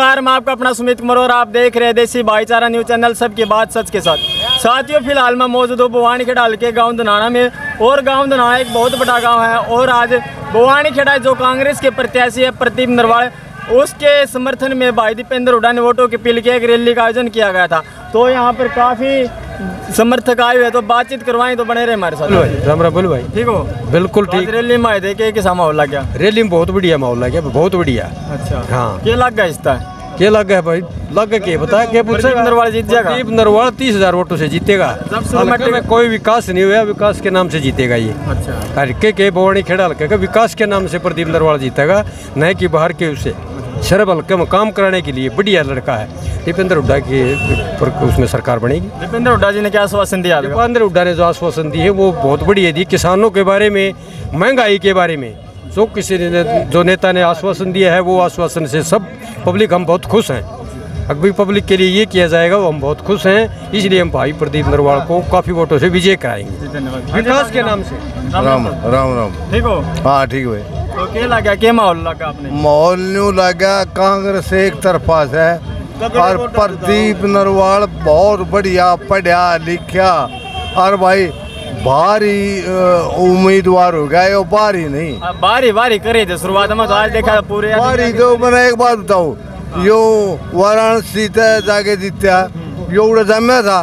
नमस्कार, मैं आपका अपना सुमित कुमार और आप देख रहे हैं देसी भाईचारा न्यूज चैनल, सबकी बात सच के साथ। साथियों, फिलहाल मैं मौजूद हूँ भवानीखेड़ा हल्के गांव धनाना में और गांव धनाना एक बहुत बड़ा गांव है और आज भवानीखेड़ा जो कांग्रेस के प्रत्याशी है प्रदीप नरवाल, उसके समर्थन में भाई दीपेंद्र हुड्डा ने वोटों की अपील की एक रैली का आयोजन किया गया था। तो यहाँ पर काफ़ी समर्थक आए हुए, तो बातचीत करवाएं, तो बने रहे हमारे साथ। राम राम बोल भाई। ठीक हो? बिल्कुल ठीक। रैली में आए थे कि कैसा माहौल लग गया? रैली में बहुत बढ़िया माहौल लग गया, बहुत बढ़िया। अच्छा, हाँ। क्या लग गया इसका? क्या लग गया भाई? लग गया क्या बताया? क्या पूछेगा? नरवाल जीत जाएगा? प्रदीप नरवाल 30,000 वोटों से जीतेगा। हल्के में कोई विकास नहीं हुआ, विकास के नाम से जीतेगा ये। अच्छा, हल्के के भवानीखेड़ा हल्के का विकास के नाम से प्रदीप नरवाल जीतेगा, न कि बाहर के उसे शरब हल्के में काम कराने के लिए बढ़िया लड़का है। दीपेंद्र हुड्डा की उसमें सरकार बनेगी। दीपेंद्र हुड्डा जी ने क्या आश्वासन दिया? दीपेंद्र हुड्डा ने जो आश्वासन दी है वो बहुत बढ़िया दी। किसानों के बारे में, महंगाई के बारे में जो किसी ने जो नेता ने आश्वासन दिया है, वो आश्वासन से सब पब्लिक हम बहुत खुश हैं। अभी पब्लिक के लिए ये किया जाएगा, वो हम बहुत खुश हैं, इसलिए हम भाई प्रदीप नरवाल को काफ़ी वोटों से विजय कराएंगे विकास के नाम से। राम राम। ठीक हो? हाँ ठीक है। तो क्या लगा, क्या माहौल लगा आपने? माहौल न्यू लगा, कांग्रेस एक तरफा है और प्रदीप नरवाल बहुत बढ़िया पढ़ा लिखा और भाई भारी उम्मीदवार हो गया, भारी नहीं बारी करे थे शुरुआत में, तो आज देखा पूरे भारी। तो मैंने एक बात बताऊँ, यो वाराणसी जाके जीता, यो उड़ा जमा था,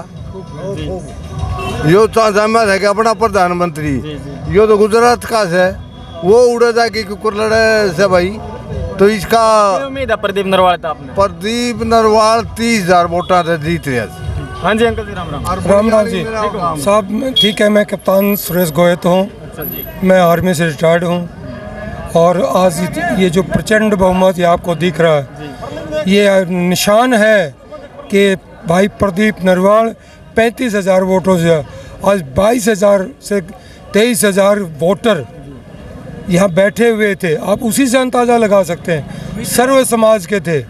यो जमा था कि अपना प्रधानमंत्री, यो तो गुजरात का है, वो उड़ा जाके कुकर लड़े से भाई। तो इसका उम्मीद है प्रदीप नरवाल था आपने? प्रदीप नरवाल 30,000 वोटा से जीत रहे। हाँ जी अंकल जी, राम राम। राम राम जी साहब। ठीक है, मैं कप्तान सुरेश गोयत हूँ, मैं आर्मी से रिटायर्ड हूँ और आज ये जो प्रचंड बहुमत ये आपको दिख रहा है, ये निशान है कि भाई प्रदीप नरवाल 35,000 वोटों से, आज 22,000 से 23,000 वोटर यहाँ बैठे हुए थे। आप उसी से अंदाज़ा लगा सकते हैं, सर्व समाज के थे,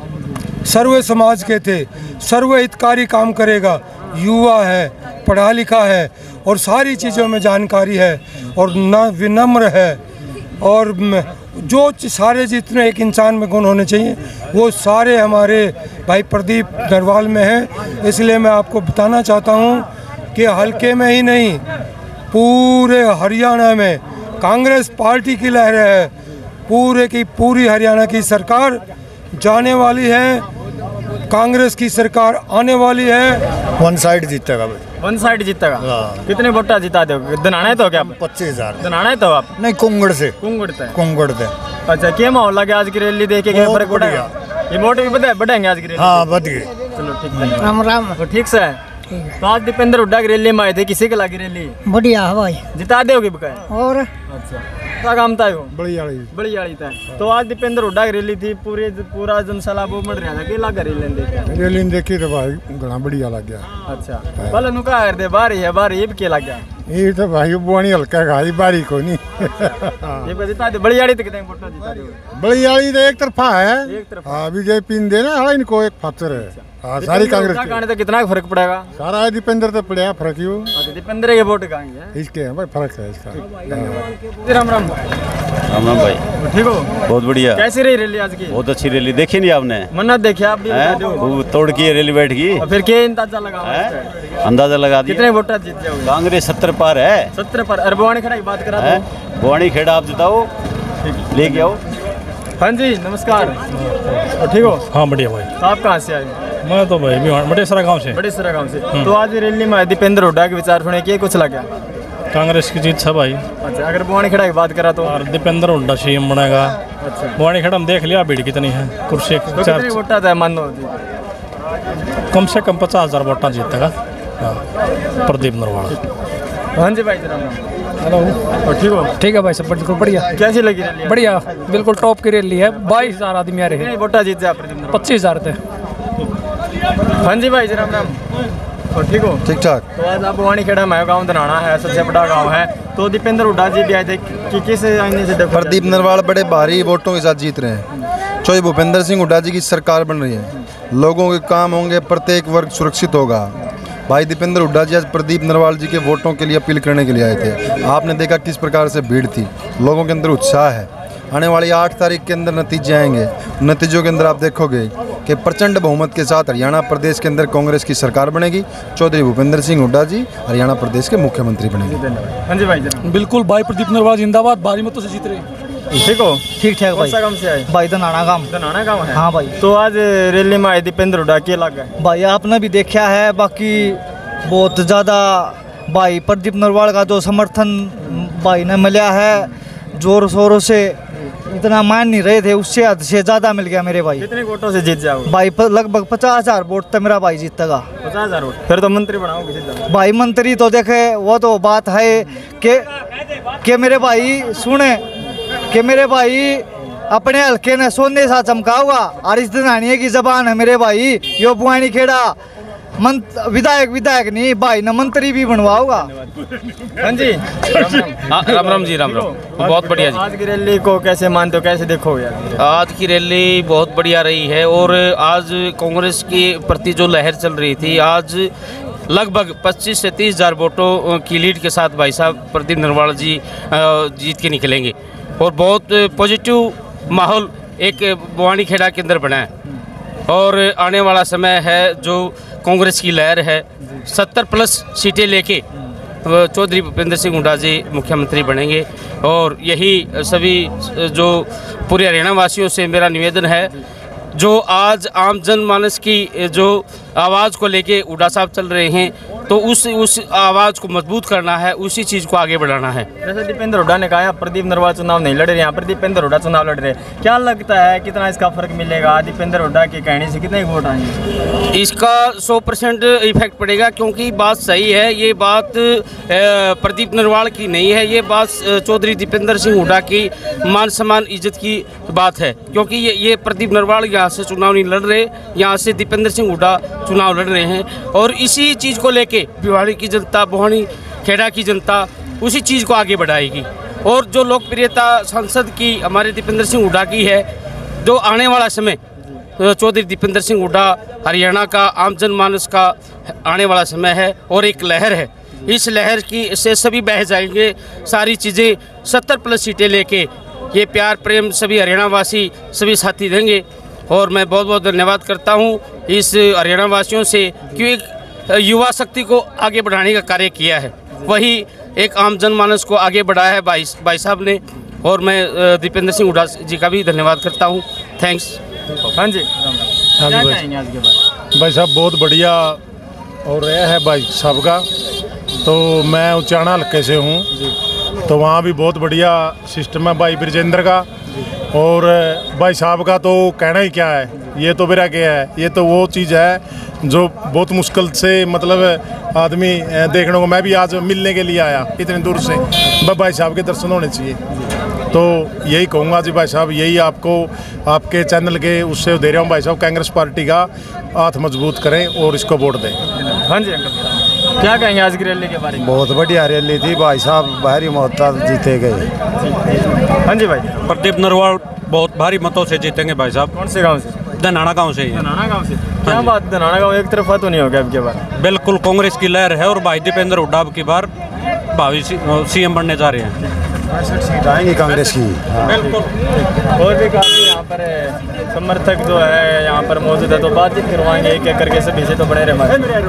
सर्व समाज के थे, सर्व हितकारी काम करेगा, युवा है, पढ़ा लिखा है और सारी चीज़ों में जानकारी है और न विनम्र है और जो सारे जितने एक इंसान में गुण होने चाहिए वो सारे हमारे भाई प्रदीप नरवाल में हैं। इसलिए मैं आपको बताना चाहता हूँ कि हल्के में ही नहीं, पूरे हरियाणा में कांग्रेस पार्टी की लहर है, पूरे की पूरी हरियाणा की सरकार जाने वाली है, कांग्रेस की सरकार आने वाली है। वन साइड जीतेगा भाई, वन साइड जीतेगा। कितने वोटा जिता दो? धनाना तो क्या? 25,000। धनाना तो आप नहीं, कुंगड़ से। कुंगड़ से। अच्छा, क्या माहौल लगे आज की रैली देखे? क्या फर्क पड़ेगा? ये वोट भी बढ़ेंगे आज की रैली? हाँ बढ़ गए। चलो ठीक है। राम राम। तो ठीक से है। तो आज दीपेंद्र हुड्डा की रैली में आए थे, किसी के लगी रैली? बढ़िया है भाई। जिता दोगे बकाया? और अच्छा, क्या काम था? बड़ी आड़ी था। तो आज दीपेंद्र हुड्डा की रैली थी, पूरा जनसला वो बढ़ रहा था, क्या लगा रैली देखी तो भाई घना बढ़िया लग गया। अच्छा, पहले नुका कर दे बारी है, बारी ये क्या लग गया? ये तो भाई बुआनी हल्का गाई बारी को नहीं। ये बता जिता दे। बड़ी आड़ी तो कितने वोट जिता दे? बड़ी आड़ी तो एक तरफा है। एक तरफ। हाँ, बीजेपी ने देना है, इनको एक फातर है। हाँ, सारी कांग्रेस का तो कितना फर्क पड़ेगा? सारा दीपेंद्र तो पड़ेगा फर्क ही। अच्छा, दीपेंद्र के वोट कहाँ हैं? इसके भाई फर्क है इसका। राम राम। राम राम भाई। ठीक हो? बहुत बढ़िया। कैसी रही रैली आज की? बहुत अच्छी रैली। देखी नहीं आपने? मन्नत देखी आप भी? वो तोड़ की रैली बैठ गई। फिर क्या अंदाजा लगा? अंदाजा लगा दिया। कितने वोट जीत जाओगे? कांग्रेस 70 पार है। 70 पर। और भवानीखेड़ा की बात करा तो भवानीखेड़ा आप जिताओ, लेके आओ। हाँ जी नमस्कार। ठीक हो? हाँ बढ़िया भाई। तो आप कहाँ से आए? मैं तो भाई बड़ेसरा गांव से। बड़ेसरा गांव से। तो आज रैली में दीपेंद्र हुड्डा के विचार सुने के कुछ लगा? कांग्रेस की जीत है भाई। अच्छा, अगर भवानीखेड़ा की बात करा तो? और दीपेंद्र हुड्डा सीएम बनेगा। अच्छा, भवानीखेड़ा में देख लिया भीड़ कितनी है, कुर्सी तो कितने वोटा था मानो? कम से कम 50,000 वोटा जीतेगा प्रदीप नरवाल। हाँ जी भाई, राम राम। हेलो। ठीक हो? ठीक है भाई, सब बिल्कुल बढ़िया। कैसी लगी रैली? बढ़िया, बिल्कुल टॉप की रैली है। 22,000 आदमी आ रहे हैं। वोटा जीत जाए प्रदीप नरवाल? 25,000 थे। हाँ जी भाई, राम राम। और ठीक हो? ठीक ठाक। तो आज आप भवानीखेड़ा में गाँव धनाना है, सबसे बड़ा गाँव है, तो दीपेंद्र हुड्डा जी भी आए थे कि किस आईने से? प्रदीप नरवाल बड़े भारी वोटों के साथ जीत रहे हैं। चौधरी भूपेंद्र सिंह हुड्डा जी की सरकार बन रही है, लोगों के काम होंगे, प्रत्येक वर्ग सुरक्षित होगा। भाई दीपेंद्र हुड्डा जी आज प्रदीप नरवाल जी के वोटों के लिए अपील करने के लिए आए थे। आपने देखा किस प्रकार से भीड़ थी, लोगों के अंदर उत्साह है आने वाली 8 तारीख के अंदर नतीजे आएंगे। नतीजों के अंदर आप देखोगे कि प्रचंड बहुमत के साथ हरियाणा प्रदेश के अंदर कांग्रेस की सरकार बनेगी। चौधरी भूपेंद्र सिंह हुड्डा जी हरियाणा प्रदेश के मुख्यमंत्री बनेंगे। हाँ जी भाई, बिल्कुल भाई, प्रदीप नरवाल जिंदाबाद, भारी मतों से जीत रहे। ठीक हो? ठीक ठाक कौन भाई। सा गाँव से आए? भाई धनाना गांव। धनाना गाँव है। हाँ भाई। तो आज रैली में आए दीपेंद्र हुड्डा के लगा भाई आपने भी देखा है, बाकी बहुत ज़्यादा भाई प्रदीप नरवाल का जो समर्थन भाई ने मिला है, जोर शोरों से इतना मान नहीं रहे थे, उससे हद से ज़्यादा मिल गया मेरे भाई। कितने वोटों से जीत जाओगे? भाई लगभग 50,000 वोट तक मेरा भाई जीतेगा। 50,000 वोट? फिर तो मंत्री बनाओगे सीधा। भाई मंत्री तो देखे, वो तो बात है कि मेरे भाई सुने कि मेरे भाई अपने हल्के ने सोने सा चमका हुआ, और इस धनानिया की जबान है मेरे भाई, यो बुआनी खेड़ा विधायक नहीं भाई न मंत्री भी बनवाऊंगा। हाँ जी, राम राम जी, राम राम। बहुत बढ़िया जी। आज की रैली को कैसे मानते हो, कैसे देखोगे? आज की रैली बहुत बढ़िया रही है, और आज कांग्रेस के प्रति जो लहर चल रही थी, आज लगभग 25 से 30,000 वोटों की लीड के साथ भाई साहब प्रदीप नरवाल जी जीत के निकलेंगे, और बहुत पॉजिटिव माहौल एक बुआनी खेड़ा के अंदर बना है। और आने वाला समय है जो कांग्रेस की लहर है, 70+ सीटें लेके चौधरी भूपेंद्र सिंह हुड्डा जी मुख्यमंत्री बनेंगे। और यही सभी जो पूरे हरियाणा वासियों से मेरा निवेदन है, जो आज आम जनमानस की जो आवाज़ को लेके हुड्डा साहब चल रहे हैं, तो उस आवाज़ को मजबूत करना है, उसी चीज़ को आगे बढ़ाना है। जैसे दीपेंद्र हुड्डा ने कहा प्रदीप नरवाल चुनाव नहीं लड़ रहे, यहाँ पर दीपेंद्र हुड्डा चुनाव लड़ रहे, क्या लगता है कितना इसका फर्क मिलेगा? दीपेंद्र हुड्डा की कहने से कितने वोट आएंगे? इसका 100% इफेक्ट पड़ेगा, क्योंकि बात सही है, ये बात प्रदीप नरवाल की नहीं है, ये बात चौधरी दीपेंद्र सिंह हुड्डा की मान सम्मान इज्जत की बात है। क्योंकि ये प्रदीप नरवाल यहाँ से चुनाव नहीं लड़ रहे, यहाँ से दीपेंद्र सिंह हुड्डा चुनाव लड़ रहे हैं, और इसी चीज़ को लेके भिवाड़ी की जनता, बुआनी खेड़ा की जनता उसी चीज़ को आगे बढ़ाएगी। और जो लोकप्रियता सांसद की हमारे दीपेंद्र सिंह हुड्डा की है, जो आने वाला समय चौधरी दीपेंद्र सिंह हुड्डा हरियाणा का आम जनमानस का आने वाला समय है, और एक लहर है, इस लहर की से सभी बह जाएंगे, सारी चीज़ें 70+ सीटें लेके ये प्यार प्रेम सभी हरियाणा वासी सभी साथी देंगे। और मैं बहुत बहुत धन्यवाद करता हूँ इस हरियाणा वासियों से, क्योंकि युवा शक्ति को आगे बढ़ाने का कार्य किया है, वही एक आम जनमानस को आगे बढ़ाया है भाई साहब ने। और मैं दीपेंद्र सिंह हुड्डा जी का भी धन्यवाद करता हूँ। थैंक्स। हाँ जी, क्या कहेंगे आज के बाद? भाई साहब बहुत बढ़िया और रहा है भाई साहब का। तो मैं उचाना हल्के से हूँ, तो वहाँ भी बहुत बढ़िया सिस्टम है भाई ब्रजेंद्र का। और भाई साहब का तो कहना ही क्या है, ये तो मेरा क्या है, ये तो वो चीज़ है जो बहुत मुश्किल से मतलब आदमी देखने को, मैं भी आज मिलने के लिए आया इतने दूर से, बस भाई साहब के दर्शन होने चाहिए। तो यही कहूँगा जी भाई साहब, यही आपको आपके चैनल के उससे दे रहा हूँ भाई साहब, कांग्रेस पार्टी का हाथ मजबूत करें और इसको वोट दें। हाँ जी अंकल, क्या कहेंगे आज की रैली के बारे में? बहुत बढ़िया रैली थी भाई साहब, भारी मोहताज जीते गए। हाँ जी भाई, प्रदीप नरवाल बहुत भारी मतों से जीतेंगे भाई साहब। कौन से गांव से? धनाना गांव से ही। धनाना गांव से? क्या बात, धनाना गांव एक तरफा तो नहीं हो गया अब के बार? बिल्कुल कांग्रेस की लहर है, और भाई दीपेंद्र हुड्डा अब की बार भावी सीएम बनने जा रहे हैं। सीट आएंगी कांग्रेस की। बिल्कुल। और भी काफ़ी यहाँ पर समर्थक जो है यहाँ पर मौजूद है, तो बातचीत करवाएंगे एक एक करके, सभी से तो बने रहे हमारे।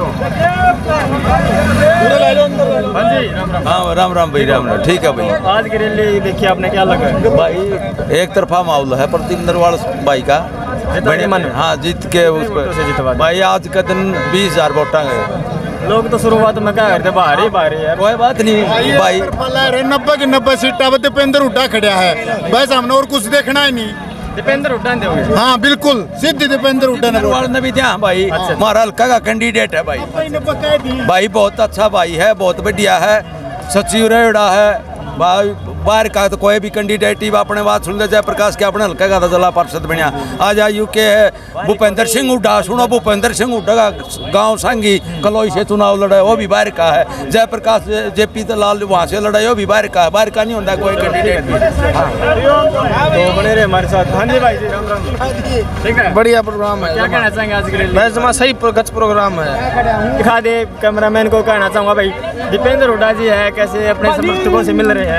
हाँ जी, राम राम। हाँ राम राम भाई, राम राम। ठीक है भाई। आज की रैली देखिए आपने, क्या लगा? भाई एक तरफा माहौल है प्रदीप नरवाल भाई का, बड़े मन। हाँ जीत के उस पर भाई आज का दिन 20,000 वोट गए। लोग तो शुरुआत में क्या करते, बाहर ही यार, कोई बात नहीं भाई, 90 की 90 सीटा पर दीपेंद्र हुड्डा खड़ा है, बस हमने और कुछ देखना ही नहीं। दीपेंद्र हुड्डा ने दोगे? हाँ बिल्कुल, सिद्ध दीपेंद्र हुड्डा ने भी दिया भाई। हमारा हल्का का कैंडिडेट है भाई, बहुत अच्छा भाई है, बहुत बढ़िया है, सचिव रेड़ा है भाई। बाहर का तो कोई भी कैंडिडेट अपने बात सुन ले, जयप्रकाश के अपने हल्के का तो जिला पार्षद बनया। आज यूके है भूपेंद्र सिंह हुड्डा, सुनो भूपेंद्र सिंह हुड्डा का गांव सांगी कलोई से चुनाव लड़ा है, वो भी बाहर का है। जयप्रकाश जेपी दलाल वहाँ से लड़ा है, वो भी बाहर का है, बाहर का नहीं होता कोई कैंडिडेट भी। तो बने रहे हमारे साथ। हाँ जी भाई जी, राम राम। ठीक है, बढ़िया प्रोग्राम है। क्या कहना चाहेंगे आज की रैली? मैं जमा सही गच प्रोग्राम है। दिखा दे कैमरामैन को, कहना चाहूँगा भाई दीपेंद्र हुड्डा जी है, कैसे अपने समर्थकों से मिल रहे हैं?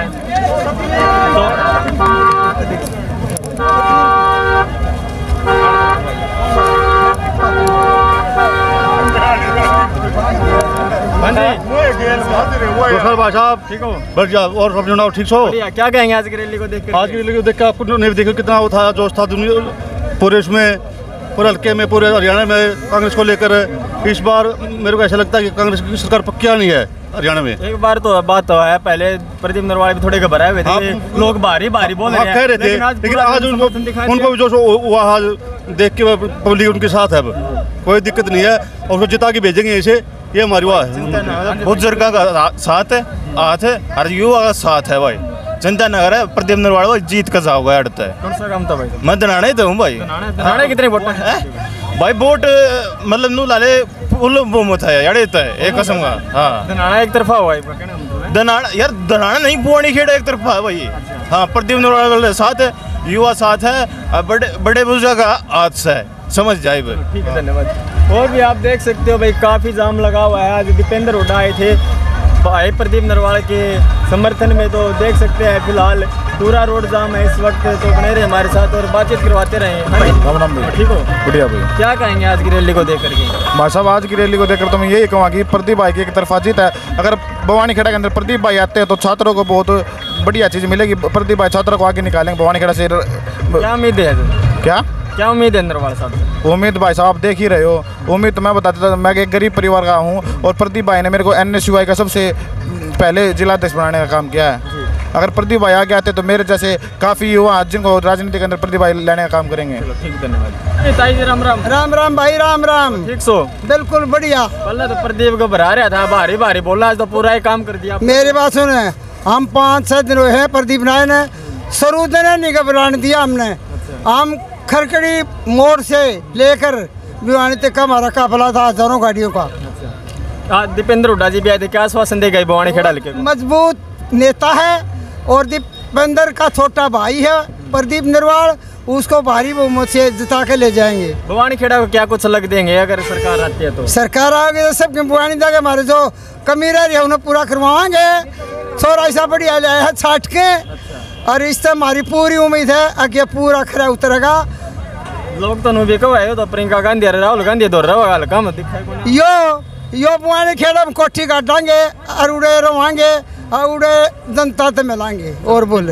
भाई साहब ठीक हो? बढ़िया। और सब सुनाओ ठीक हो? क्या कहेंगे आज की रैली को देख कर? आज की रैली को देख कर आपको नहीं देखो कितना वो था, जोश था दुनिया पूरे इसमें, पूरे हल्के में, पूरे हरियाणा में कांग्रेस को लेकर। इस बार मेरे को ऐसा लगता है कि कांग्रेस की सरकार पक्का नहीं है हरियाणा में। एक बार तो बात तो है, पहले प्रदीप नरवाल भी थोड़े घबराए हुए थे, लोग भारी भारी बोल रहे कह रहे थे, लेकिन आज उनको भी जोश हुआ, आज देख के पब्लिक उनके साथ है। अब कोई दिक्कत नहीं है और उसको जिता के भेजेंगे इसे, ये हमारी वाह है। बुजुर्गों का साथ है, हाथ है, हर युवा का साथ है भाई। जनता नगर है, प्रदीप नरवाल भाई जीत का जाओगा अड़ता है। कौन सा काम था भाई? मैं दनाना ही तो हूँ भाई। दनाना कितने वोट है भाई? वोट मतलब नू लाले फुल बहुमत है यार, ये एक कसम का। हाँ दनाना एक तरफा हुआ है, दनाना यार, दनाना नहीं बुआनी खेड़ा एक तरफा है भाई। हाँ प्रदीप नरवाल साथ है, युवा साथ है, बड़े बुजुर्ग का हाथ है, समझ जाए भाई। ठीक है, धन्यवाद। और भी आप देख सकते हो भाई, काफ़ी जाम लगा हुआ है। आज दीपेंद्र हुड्डा आए थे भाई प्रदीप नरवाल के समर्थन में, तो देख सकते हैं फिलहाल पूरा रोड जाम है इस वक्त। तो बने रहे हमारे साथ और बातचीत करवाते रहे। राम राम भाई, ठीक हो? बढ़िया भाई। क्या कहेंगे आज की रैली को देख करके? भाई साहब आज की रैली को देखकर तो मैं यही कहूँगा कि प्रदीप भाई की एक तरफा जीत है। अगर भवानी खेड़ा के अंदर प्रदीप भाई आते हैं तो छात्रों को बहुत बढ़िया चीज़ मिलेगी। प्रदीप भाई छात्रों को आगे निकालेंगे भवानी खेड़ा से। क्या उम्मीद है? क्या उम्मीद है नरवाल साहब? उम्मीद भाई साहब आप देख ही रहे हो। उम्मीद तो मैं बताता था, मैं एक गरीब परिवार का हूँ और प्रदीप भाई ने मेरे को NSUI का सबसे पहले जिलाध्यक्ष बनाने का काम किया है। अगर प्रदीप भाई आगे आते तो मेरे जैसे काफ़ी युवा जिनको राजनीति के अंदर प्रदीप भाई लेने का काम करेंगे। ठीक, धन्यवाद। राम राम। राम राम भाई, राम राम। ठीक सो? बिल्कुल बढ़िया। पहले तो प्रदीप को भरा रहा था, भारी भारी बोला, आज तो पूरा ही काम कर दिया। मेरी बात सुने, हम 5-6 दिन हुए हैं प्रदीप नाय ने सरूद ने नहीं घबराने दिया हमने। हम खरकड़ी मोड़ से लेकर भिवानी तक का हमारा काफिला था, हजारों गाड़ियों का। दीपेंद्र हुड्डा जी भी आए थे, क्या आश्वासन दे गए भवानी खेड़ा के? मजबूत नेता है और दीपेंद्र का छोटा भाई है प्रदीप नरवाल, उसको भारी बहुमत से जिता के ले जाएंगे। भवानी खेड़ा को क्या कुछ लग देंगे अगर सरकार आती है तो? सरकार आगे तो सबके भवानी जाके हमारे जो कमी रह रही है उन्हें पूरा करवाएंगे। थोड़ा ऐसा बढ़िया ले आया छाट के, और इससे हमारी पूरी उम्मीद है आगे पूरा खरा उतरेगा। लोग तो नु भी कहो तो प्रियंका गांधी और राहुल गांधी दौड़ रहा है, कम दिखाई यो भवानी खेड़ा में कोठी काटेंगे और उड़े रवाएंगे और उड़े जनता से मिलाएंगे। और बोले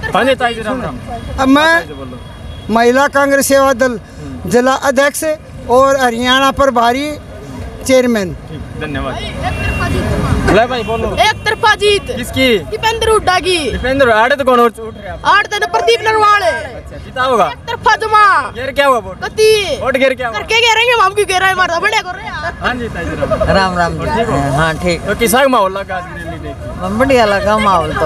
अब मैं महिला कांग्रेस सेवा दल जिला अध्यक्ष और हरियाणा प्रभारी चेयरमैन। धन्यवाद। ले भाई बोलो। एक तरफा जीत किसकी? दीपेंद्र हुड्डा की। दीपेंद्र आड़े तो कौन उठ रहे हैं? आड़े तो प्रदीप नरवाल। अच्छा, जीता होगा। एक तरफा जमा। गिर क्या हुआ वोट? कती वोट गिर क्या हुआ? करके करेंगे हम क्यों कह रहे हैं, मारता बढ़िया कर रहे हैं। हां जी ताई राम राम। ठीक हो? हां ठीक। तो किसा माहौल लगा आज की रैली देख? बढ़िया लगा माहौल तो।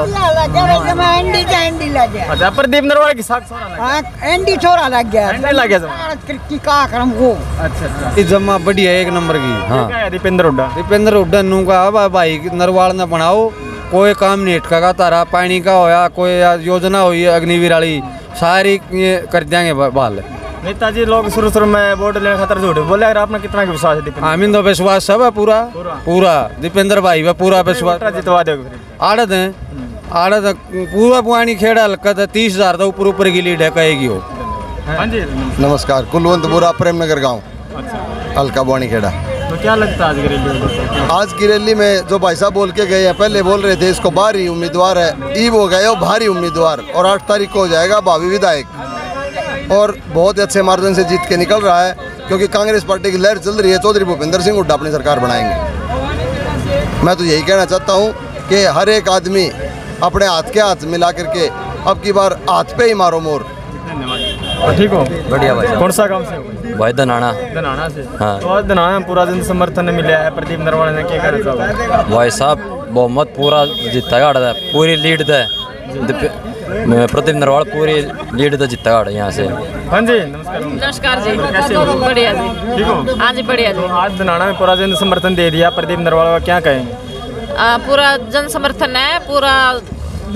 एंडी लग गया। अच्छा, प्रदीप नरवाल की साख छोरा लगा। हां एंडी छोरा लग गया। एंडी लग गया की का करम वो। अच्छा जमा बढ़िया एक नंबर की। हां क्या है दीपेंद्र हुड्डा नू का भाई नरवाल ने बनाओ, कोई काम नहीं अटका का तारा, पानी का होया, कोई योजना हुई अग्निवीर वाली सारी ये कर देंगे बाल। नेताजी लोग शुरू में वोट लेने खातर झूठ बोले, अगर आपने कितना विश्वास है? हमें तो विश्वास सब है पूरा दीपेंद्र भाई में पूरा विश्वास। जितवा दोगे? आड़त है पूरा पुरानी खेड़ा हल्का 30,000 तो ऊपर की लीड है कहेगी वो। हाँ जी नमस्कार, कुलवंतपुरा प्रेमनगर गाँव हल्का बुआनी खेड़ा। तो क्या लगता है आज की रैली में? आज की रैली में जो भाई साहब बोल के गए हैं, पहले बोल रहे थे इसको भारी उम्मीदवार है, ईव हो गए भारी उम्मीदवार, और 8 तारीख को हो जाएगा भावी विधायक, और बहुत अच्छे मार्जिन से जीत के निकल रहा है क्योंकि कांग्रेस पार्टी की लहर चल रही है। चौधरी भूपेंद्र सिंह हुड्डा अपनी सरकार बनाएंगे। मैं तो यही कहना चाहता हूँ कि हर एक आदमी अपने हाथ के हाथ मिला करके अब की बार हाथ पे ही मारो मोर। ठीक हो? बढ़िया भाई। कौन सा काम से? भाई दनाना से। हाँ। तो आज दनाना में पूरा जन समर्थन मिला है प्रदीप नरवाल ने, क्या कर रहा है भाई साहब? बहुमत पूरा जीता गाड़ा पूरी लीड है प्रदीप नरवाल, पूरी लीड तो जीता गाड़ा यहाँ से। हाँ जी नमस्कार। नमस्कार जी, बढ़िया जी। ठीक हो? हाँ जी बढ़िया जी। आज दनाना में पूरा जन समर्थन दे दिया प्रदीप नरवाल का, क्या कहेंगे? पूरा जन समर्थन है, पूरा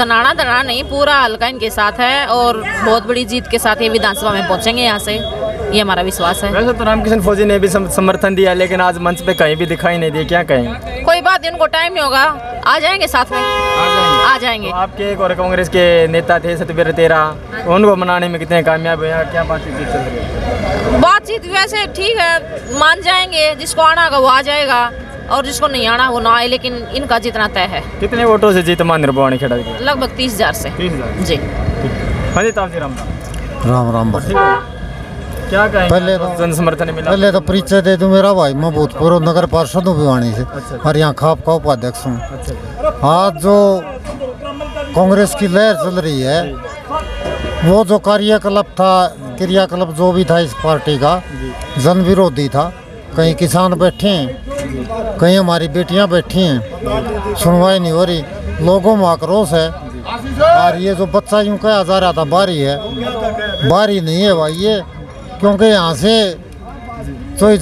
दनाना नहीं पूरा हल्का इनके साथ है और बहुत बड़ी जीत के साथ ये विधानसभा में पहुंचेंगे यहाँ से। ये हमारा विश्वास है। वैसे तो रामकिशन फौजी ने भी समर्थन दिया, लेकिन आज मंच पे कहीं भी दिखाई नहीं दिए, क्या कहें? कोई बात नहीं, उनको टाइम ही होगा, आ जाएंगे साथ में, आ जाएंगे। तो आपके एक और कांग्रेस के नेता थे सतबीर तेरा, उनको मनाने में कितने कामयाब हुए, क्या बातचीत चल रही है? बातचीत वैसे ठीक है, मान जाएंगे, जिसको आना होगा वो आ जाएगा और जिसको नहीं आना वो ना आए, लेकिन इनका जीतना तय है। कितने वोटों से जीत मान भवानी खेड़ा? लगभग 30,000 से। 30,000 जी। हाँ जी, ताऊ जी राम राम। क्या कहेंगे? पहले तो जन समर्थन मिला। पहले तो परिचय दे दूं, मेरा भाई मैं भूतपूर्व नगर पार्षद हूँ भिवानी से। और यहाँ खाप का उपाध्यक्ष हूँ। आज जो कांग्रेस की लहर चल रही है, वो जो क्रियाकलाप जो भी था इस पार्टी का, जन विरोधी था। कहीं किसान बैठे हैं, कहीं हमारी बेटियां बैठी हैं, सुनवाई नहीं हो रही, लोगों में आक्रोश है। और ये जो बच्चा यूँ कहा जा रहा था बारी है, बारी नहीं है भाई ये, क्योंकि यहाँ से चोई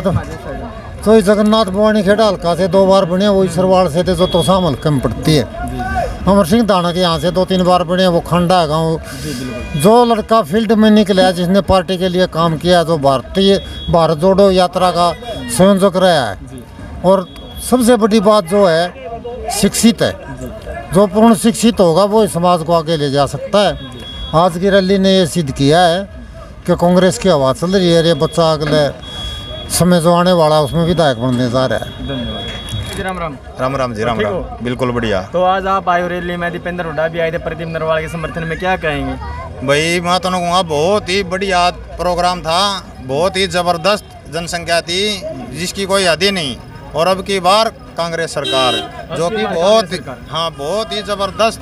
जगन्नाथ भवानी खेड़ा हल्का से 2 बार बने, वही सरवाड़ से थे जो तोसाम हल्के में पड़ती है। अमर सिंह दाना के यहाँ से 2-3 बार बने, वो खंडा है गाँव। जो लड़का फील्ड में निकला है, जिसने पार्टी के लिए काम किया, जो भारत जोड़ो यात्रा का संयोजक रहा है, और सबसे बड़ी बात जो है शिक्षित है। जो पूर्ण शिक्षित होगा वो समाज को आगे ले जा सकता है। आज की रैली ने ये सिद्ध किया है कि कांग्रेस की हवा चल रही है। ये बच्चा अगले समय जो आने वाला है उसमें विधायक बनने जा रहा है। राम राम। राम जी, राम बिल्कुल बढ़िया। तो आज आप आए रैली में, दीपेंद्र हुड्डा भी आए थे प्रदीप नरवाल के समर्थन में, क्या कहेंगे? भाई मैं तो कहूँगा बहुत ही बढ़िया प्रोग्राम था, बहुत ही ज़बरदस्त जनसंख्या थी जिसकी कोई हद ही नहीं। और अब की बार कांग्रेस सरकार, जो कि बहुत ही ज़बरदस्त,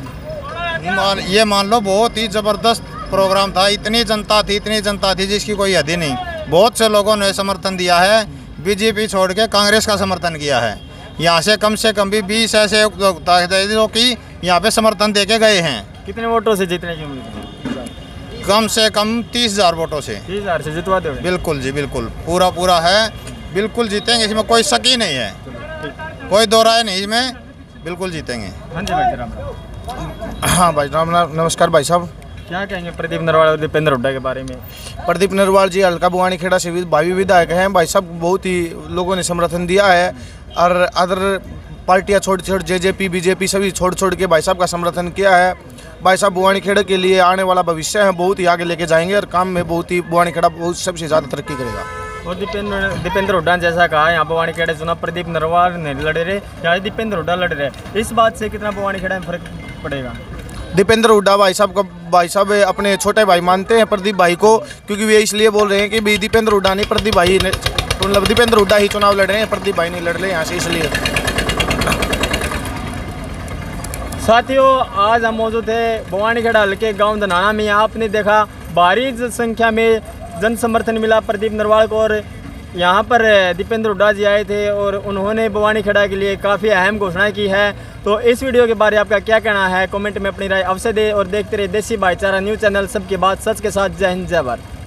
ये मान लो बहुत ही ज़बरदस्त प्रोग्राम था। इतनी जनता थी जिसकी कोई हद ही नहीं। बहुत से लोगों ने समर्थन दिया है, बीजेपी छोड़ के कांग्रेस का समर्थन किया है। यहाँ से कम भी 20 ऐसे जो कि यहाँ पे समर्थन दे के गए हैं। कितने वोटों से जीतने की उम्मीद? कम से कम 30,000 वोटों से। 30,000 से जितवा दोगे? बिल्कुल जी, बिल्कुल पूरा है, बिल्कुल जीतेंगे, इसमें कोई शक ही नहीं है, कोई दो राय नहीं, इसमें बिल्कुल जीतेंगे। हाँ जी भाई, राम। हाँ भाई राम, नमस्कार भाई साहब। क्या कहेंगे प्रदीप नरवाल और दीपेंद्र हुड्डा के बारे में? प्रदीप नरवाल जी हल्का भवानी खेड़ा से भावी विधायक हैं भाई साहब। बहुत ही लोगों ने समर्थन दिया है, और अदर पार्टियां छोड़ जेजेपी बीजेपी सभी छोड़ के भाई साहब का समर्थन किया है। भाई साहब भवानी खेड़ा के लिए आने वाला भविष्य है, बहुत ही आगे लेके जाएंगे, और काम में बहुत ही भवानी खेड़ा बहुत सबसे ज़्यादा तरक्की करेगा। और दीपेंद्र हुड्डा जैसा कहा, यहाँ भवानी खेड़ा चुनाव प्रदीप नरवाल नहीं लड़ रहे, यहाँ दीपेंद्र हुड्डा लड़ रहे, इस बात से कितना भवानी खेड़ा में फर्क पड़ेगा? दीपेंद्र हुड्डा भाई साहब अपने छोटे भाई मानते हैं प्रदीप भाई को, क्योंकि वे इसलिए बोल रहे हैं कि दीपेंद्र हुड्डा नहीं, प्रदीप भाई ने, मतलब दीपेंद्र हुड्डा ही चुनाव लड़ रहे हैं, प्रदीप भाई नहीं लड़ रहे यहाँ से, इसलिए। साथियों, आज हम मौजूद थे भवानी खेड़ा हल्के गांव धनाना में। आपने देखा भारी संख्या में जन समर्थन मिला प्रदीप नरवाल को, और यहाँ पर दीपेंद्र हुड्डा जी आए थे और उन्होंने भवानी खेड़ा के लिए काफ़ी अहम घोषणाएं की है। तो इस वीडियो के बारे में आपका क्या कहना है, कमेंट में अपनी राय अवश्य दें, और देखते रहिए देसी भाईचारा न्यूज़ चैनल, सबकी बात सच के साथ। जय हिंद, जय भारत।